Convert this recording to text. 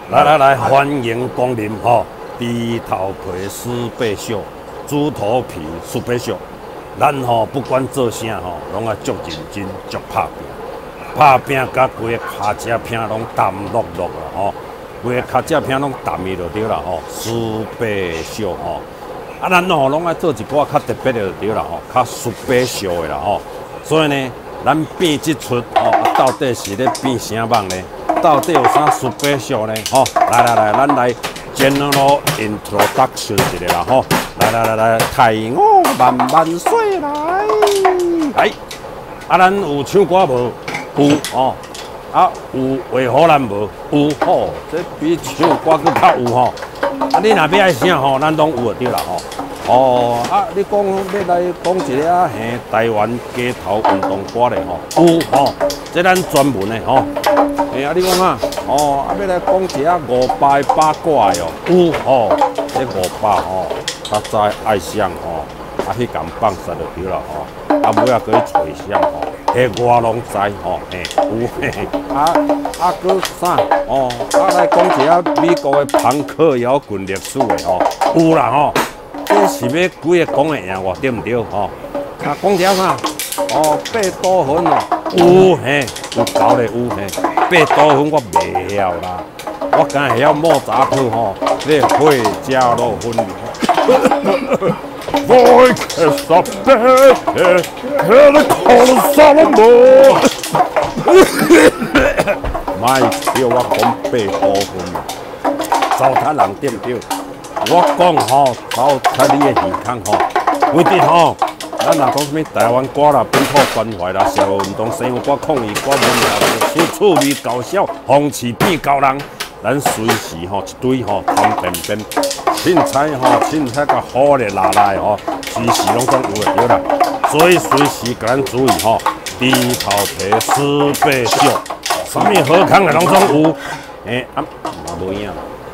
来，欢迎光临吼！猪头皮丝白烧，猪头皮丝白烧。咱吼不管做啥吼，拢爱足认真、足拍拼。拍拼甲规个骹只拼拢淡落落啦吼，规个骹只拼拢淡去就对啦吼。丝白烧吼，啊咱吼拢爱做一寡较特别的就对啦吼，较丝白烧的啦吼。所以呢，咱变即出吼，到底是咧变啥物呢？到底有啥丝白烧呢？吼，来，咱来 general introduction 一下啦吼。来，太我万岁来！啊，咱有唱歌无？有哦。啊，有为何咱无？有吼，这比唱歌更较有吼。啊，你若要爱啥吼，咱拢有就对啦吼。哦，啊，你讲要来讲一个啊，嘿，台湾街头运动歌咧吼，有吼，这咱专门的吼。嘿，啊，你讲啊，哦，啊，要来讲一个500八卦的哦，有吼，这500吼，较早爱上吼，啊，迄间放杀就对啦吼，啊，尾仔搁去找上吼，迄我拢知吼，嘿，有嘿，啊，搁啥？哦，啊，来讲一个美国的朋克摇滚历史的吼，有啦吼。这是要几个讲会赢我对唔对吼？啊，讲条啥？哦，贝多芬哦，有嘿，有搞咧有嘿，贝多芬我袂晓啦，我敢会晓莫扎特吼，这会加洛芬流。Voices of death, hear the call of Solomon。莫叫我讲贝多芬，糟蹋人对唔对？我讲吼，走睇你的耳孔吼，为滴吼，咱若讲什么台湾歌啦、本土关怀啦、社会运动、生活歌、抗议歌、文化、趣味搞笑、风趣变高人，咱随时吼一堆吼通便便，凊彩吼凊彩甲好咧拉来吼，随时拢总有就对啦。所以随时甲咱注意吼，猪头皮丝白烧，啥物好康的拢总有，啊，嘛无影。